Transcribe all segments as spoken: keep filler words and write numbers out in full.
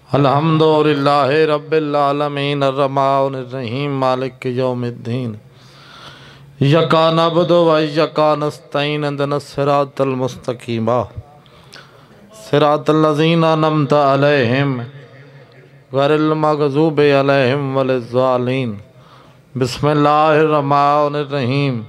अल्हम्दुलिल्लाहि रब्बिल आलमीन अर्रहमानिर रहीम मालिक यौमिद्दीन इय्याका नअबुदु व इय्याका नस्तईन इहदिनस सिरातल मुस्तकीम सिरातल लज़ीना अनअमता अलैहिम गैरिल मग़ज़ूबि अलैहिम वलिज़्ज़ालिन। बिस्मिल्लाहिर रहमानिर रहीम।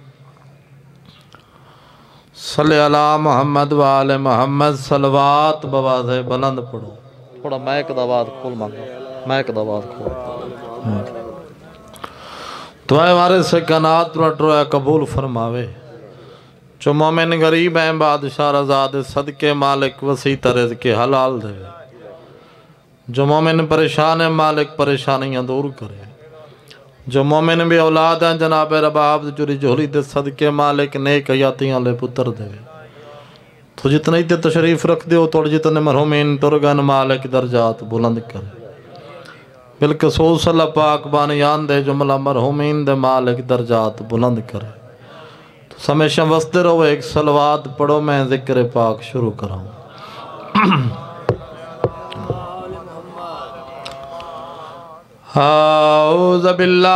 सल्ले अला मोहम्मद व आले मोहम्मद। सलवात बवाज़े बुलंद पढ़ो। थोड़ा मैक दा आवाज़ खोल मांगो, मैक दा आवाज़ खोल। तो हमारे से कनात रोया कबूल फरमावे। जो मोमिन गरीब हैं बादशाह रज़ाद सदके मालिक वसी तरज़ के हलाल दे। जो मोमिन परेशान है मालिक परेशानियां दूर करे। जो मोमिन भी औलाद हैं जनाब रबाब जुरी जोहरी दे सदके मालिक नेक हयातियां ले पुत्र दे। तो जितने इतने तशरीफ रख दो तोड़ जितने मरहुमीन तुरगन मालिक दर्जात बुलंद करे। बिलखसूस अल्लाह पाक बानियान दे जुमला मरहुमीन दे मालिक दर्जात बुलंद करे। तो हमेशा वसते रहो। एक सलवात पढ़ो, मैं जिक्र पाक शुरू कराऊं। औज़ु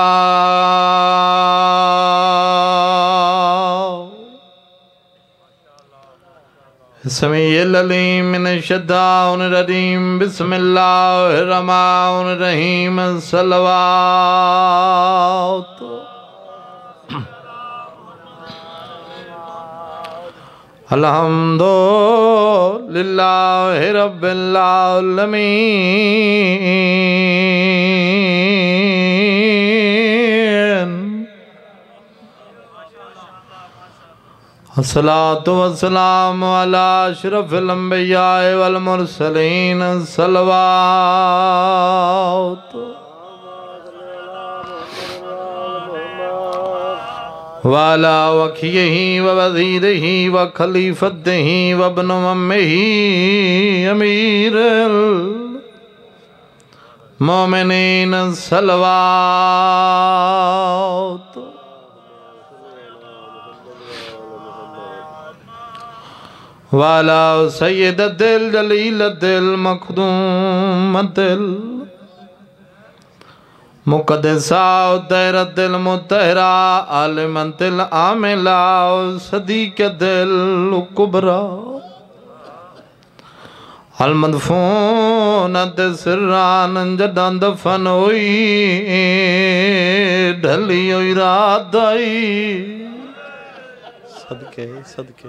बिल्लाह समीउल अलीम मिनश शैतानिर रजीम। बिस्मिल्लाहिर रहमानिर रहीम। सलवात अल्हम्दुलिल्लाहि रब्बिल आलमीन। अस्सलातु वस्सलामु अला अशरफिल अंबिया वल मुरसलीन। सलवात वाला वखियही व वज़ीरही व खलीफतही व इब्न अम्मिही अमीरुल मोमिनीन। सलवात वाला सय्यदतिल जलीलतिल मखदूमतिल मुक़द्दसा तहरतिल मुतहरा आलिमतिल आमिला सदीक़तिल कुबरा अल मदफूनत सिर्रान जदां दफन हुई ढली हुई रात आई। सदके सदके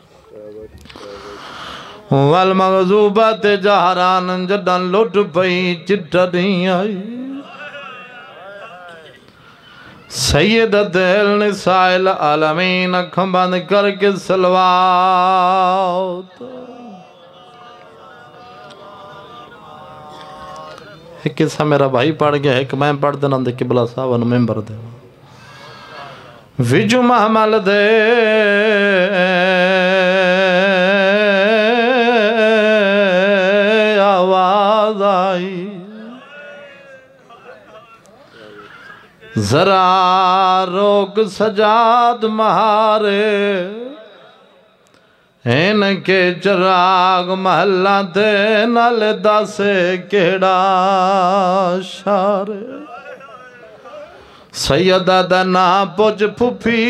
वल मग़ज़ूबत जहरान जदां लुट पई चिट्ठ नहीं आई। सय्यदतिल निसाइल आलमीन। अखं बंद करके सलवात। एक किस्सा मेरा भाई पढ़ गया है कि मैं पढ़ देना दे किबला साहब नु मेंबर दे विजु महमल दे आवाज आई। जरा रोक सजाद महारे इनके चिराग महला थे नल दसे केड़ा शारे। सैयदा दा ना पुछ फुफी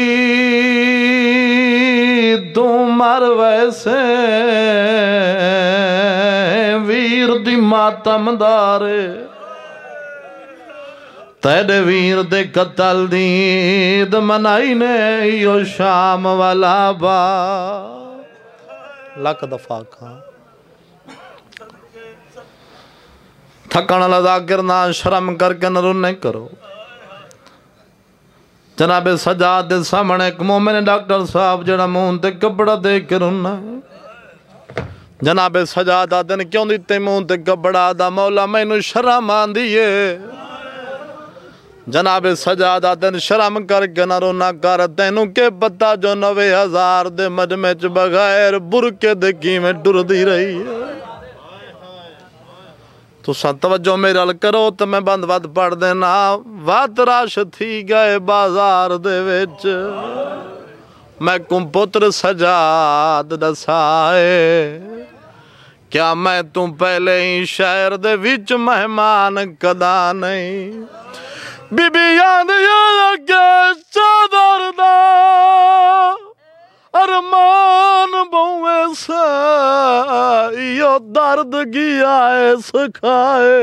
तू मर वैसे वीर दी मातमदारे। तेरे वीर दे कतल दी ईद मनाई ने यो शाम वाला बा लख दफा खा। थकन वाला जाकिर ना शर्म करके न रुने करो। जनाबे सजाद दे सामने एक मोमिन डॉक्टर साहब जड़ा मुंह ते कपड़ा दे के रुना। जनाबे सजाद आदे ने क्यों दिते मुंह ते कपड़ा दा मौला मैनू शर्म आंदी है। जनाबे सजादा दिन शर्म करके न रोना कर तेनू के पता जो नवे हजार दे मजमे च बगैर बुरके दे किवें टुरदी रही है। तुसा तवज्जो मेरे अल करो तो मैं बंद बंद पढ़ देना। वात रश थी गए बाजार दे विच मैं कुम पुत्र सजाद दसाए क्या मैं तू पहले ही शहर दे विच मेहमान कदा नहीं बीबियां दियां अगे चादर दा अरमान बहुए से यो दर्द गया है सखाए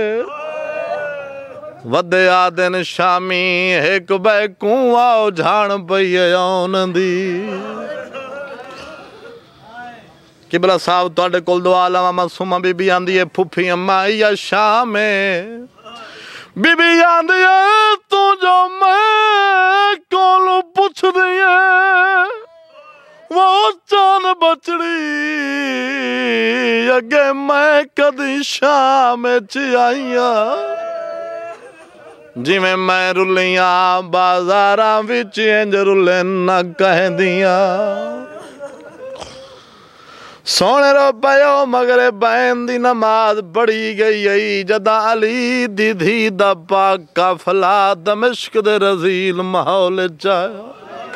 वदया दिन शामी एक बैकू आओ झाण पई आउन दी किबला साहब तुहाडे कोल दुआ लवां मासूमा बीबी आंदी है फुफी अम्मा या शाम बीबी आंदी है तू जो मैं कोलों पुछ दी है वो चान बचड़ी अगे मैं कदी शाम च आईया जिमें मैं रुलिया बाजारां विच इंज रुले न कहदियां सोने रो पयो मगरे बैन दी नमाज पढ़ी गई आई जदा अली दी धी दा पाक काफला दमिश्क दे रजील माहौल चाया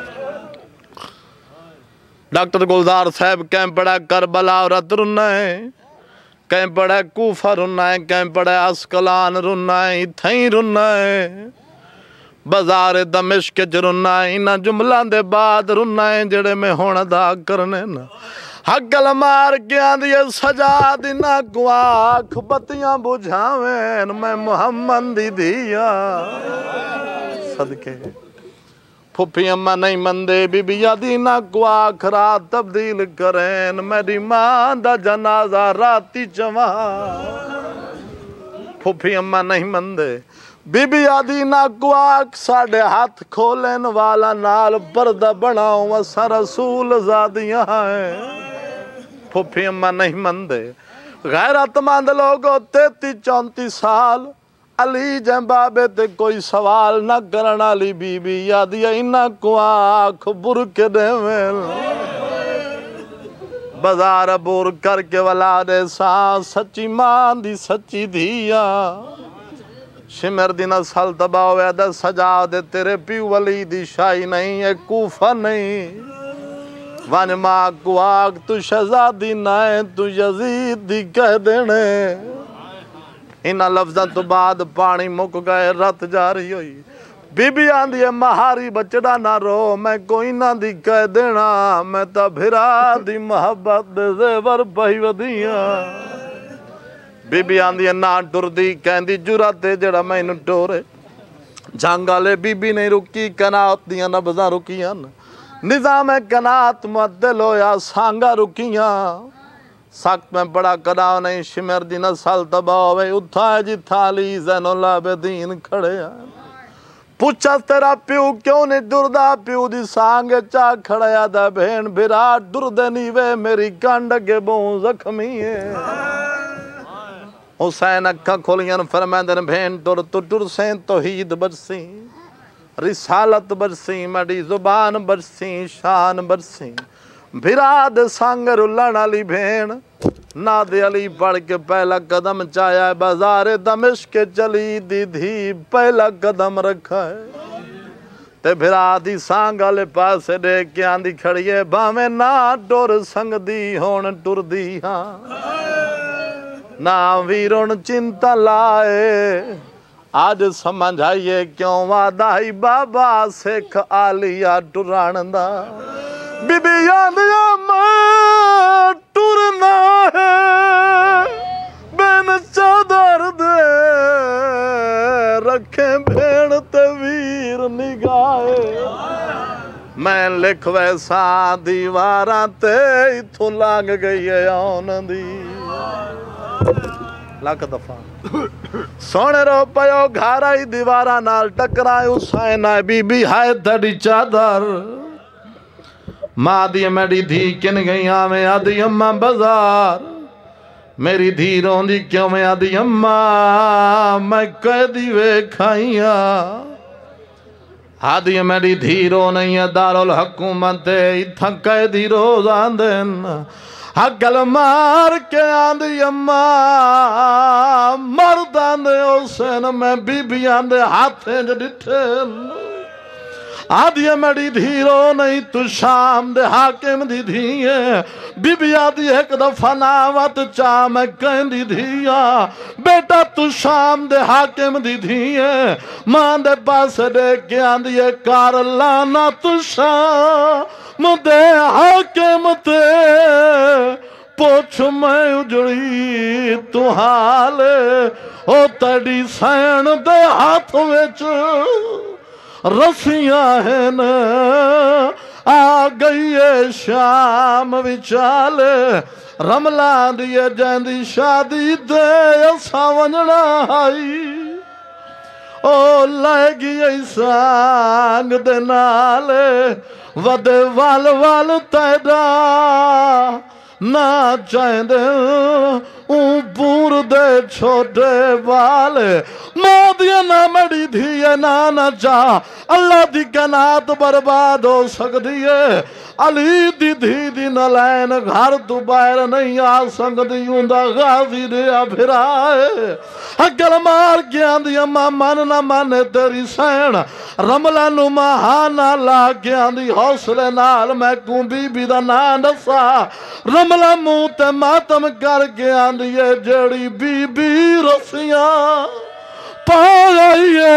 डॉक्टर गुलजार साहब कैं पड़ा करबला और रुना है कैं पड़ा कूफा रुना है कैं पड़ा अस्कलान रुना है इथई रुना है बाजार दमिश्क च रुना है इन्हां जुमलां दे बाद रुना है जेड़े मैं हुण अदा करने ना हगल मार के आंदी सजा दिना को आख बत्तियां बुझावें मैं मुहम्मद दी दिया सदके फुफी अम्मा नहीं मंदे बीबिया दीना को आख रात तब्दील करें मेरी मां दा जनाजा राती चवा फुफी अम्मा नहीं मंदे बीबी आदि ना को आख साढ़े हाथ खोलन वाला नाल पर्दा बनाओ असा रसूल ज़ादियां हैं फुफी अम्मा नहीं मंदे गैरतमंद लोगो तेती चौंती साल अली जै बाबे ते कोई सवाल न करन वाली बीबी आदि इन्ना को आख बुरके देवें बाजार बुर करके वाला दे सा सच्ची मां दी सच्ची धिया शिमर दी नस्ल तबाह होया दा सजा दे तेरे प्यू वली दी शाही नहीं है कूफा नहीं वन मां को आग तू शहजादी ना है तू यजीद दी कह देने इन्हां लफ्जां तो बाद पानी मुक गए रत जा रही हुई बीबी आंदी है महारी बचड़ा ना रो मैं कोई ना दी कह देना मैं तो भिरा दी मोहब्बत दे जेवर पई वधिया बीबी आंदी है ना टुरदी कहंदी जुरत है जेड़ा मैनू टोरे जंग वाले बीबी नहीं रुकी कनात दियां नब्ज़ां रुकियां निज़ाम कनात मुअद्दल होया सांगा रुकियां सख्त में बड़ा कदा नहीं शिमर दी नस्ल तबाह होवे उठा जिथा अली ज़ैनुल आबिदीन खड़े पूछा तेरा प्यू क्यों नहीं दुरदा प्यू दी सांग चा खड़या दा भेण बिरा दुरदे नी वे मेरी कंड के बहु जख्मी है हुसैन अखा खोलियन फरमांदन भेण तुर तु टुर से तौहीद बरसी रिसालत बरसी मड़ी जुबान बरसी शान बरसी भिराद संग रुलन वाली भेण नादे अली पढ़ के पहला कदम चाया बाजार दमिश्क चली दी धी पहला कदम रखा है ते भिरा दी सांग वाले पासे दे के आंदी खड़ी है भावे ना टुर संगदी होण टुरदी हां ना वीरुण चिंता लाए आज समझ आइए क्यों वादाई बाबा सिख आलिया टुरान दा बीबी आंदिया मैं टुरना है बिन चादर दे रखे भेण ते वीर निगाहे मैं लिख वैसा दीवारां ते इथों लंघ गई है आउन दी लख दफा सोने रो पयो घर आई दीवारा नाल टकराए हुसैन आए बीबी हाय तड़ी चादर मां दी मेरी धी किन गई आवे आदि अम्मा बाजार मेरी धी रोंदी क्यों मैं आदि अम्मा मैं कैदी वे खाइया आदि मेरी धी रो नहीं है दारुल हुकूमत इथा कैदी रोज आंदन हगल मार के आंदी अम्मा मर्दां दे हुसैन मैं बीबियां दे हाथे च डिठे आदिया मड़ी धीरो नहीं तू शाम दे हाकिम दी धीए बीबी आदि एक दफा नावत चा मैं कहंदी धीया बेटा तू शाम दे हाकिम दी धीए मां दे पास दे के आंदी कर लाना तू शाम दे हाकिम ते पुछ मैं उजड़ी तू हाल ओ तड़ी सैन दे हाथ विच रसियां हैं न आ गई है शाम विचाल रमला दिए जैंदी शादी दे असा वंजना आई ओ लैगी सांग दे नाल वदे वाल वाल तैदा ना चाहते ऊपर दे छोटे बाल मोदिया ना मड़ी थी ना ना चा अल्लाह दी कनात बर्बाद हो सकती है अली दी धी दी नलैन घर तू बाहर नहीं आ सकती उंदा गाजी दे फिराए अगल मार के आंदी अम्मा मन ना माने तेरी सैन रमला नु महा ना ला के आंदी हौसले नाल मैं कू बीबी दा ना दसा रमला मुंह ते मातम करके आंदी है जड़ी बीबी रसियां पाइए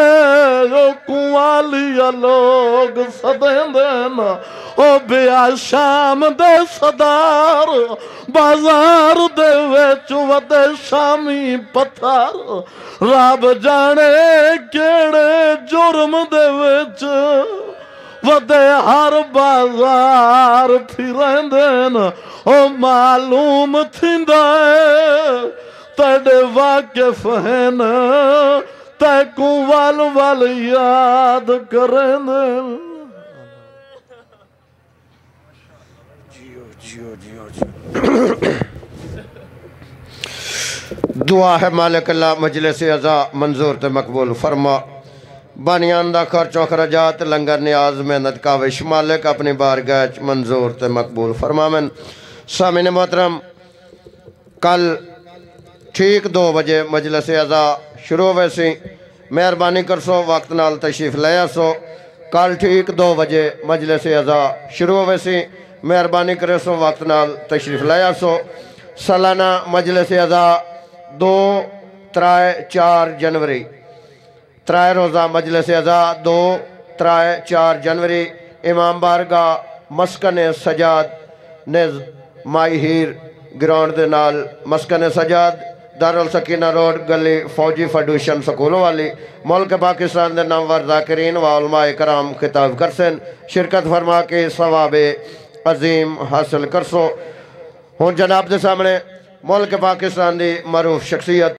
कुआलिया लोग सदेंदे न ओ बिया शाम दे सदार बाजार दे विच वदे शामी पत्थर रब जाने केड़े जुर्म दे विच वदे हर बाजार फिरेंदे न ओ मालूम थिंदा है तेरे वाकिफ है न तैकू वाल वाल याद करें जियो जियो जियो जियो दुआ है मालिक अल्लाह मजलिस अज़ा मंजूर ते मकबूल फरमा बानियान दा खर्चो खराजात लंगर नियाज मेहनत काविश मालिक अपनी बारगाह मंजूर ते मकबूल फरमावन। सामिन मोहतरम कल ठीक दो बजे मजलिस अज़ा शुरू होवे सी मेहरबानी कर सो वक्त नाल तशरीफ ले सो कल ठीक दो बजे मजलिस अज़ा शुरू होवे सी मेहरबानी करे सो वक्त नाल तशरीफ ले सो सालाना मजलिस अज़ा दो त्राए चार जनवरी त्राए रोज़ा मजलिस अज़ा दो त्राए चार जनवरी इमाम बारगाह मस्कन सजाद ने माई हीर ग्राउंड दे नाल मस्कन सजाद दारुल सकीना रोड गली फौजी फडूशन स्कूलों वाली मुल्क पाकिस्तान के नामवर ज़ाकिरीन व उलमाए कराम खिताब करसन शिरकत फरमा के सवाबे अजीम हासिल कर सो हूँ जनाब के सामने मुल्क पाकिस्तान की मरूफ शख्सियत